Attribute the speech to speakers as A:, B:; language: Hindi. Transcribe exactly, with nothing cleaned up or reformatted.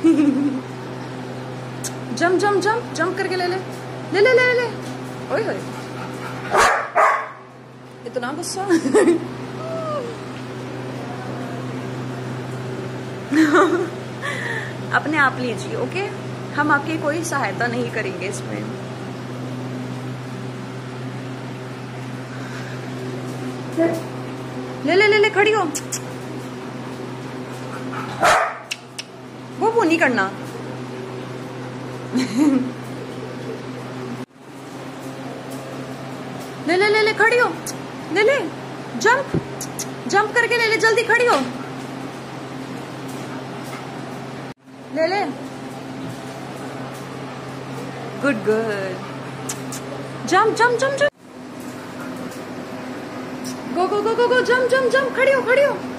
A: जंप जंप जंप जंप करके ले ले ले ले ले ले। ओए होए इतना गुस्सा। अपने आप लीजिए, ओके, हम आपकी कोई सहायता नहीं करेंगे इसमें। ले ले ले ले खड़ी हो। वो वो नहीं करना। ले ले ले ले खड़ी हो, ले ले जंप जंप करके ले ले, जल्दी खड़ी हो, ले ले, good good, jump jump jump jump, go go go go go, jump jump jump, खड़ी हो खड़ी हो।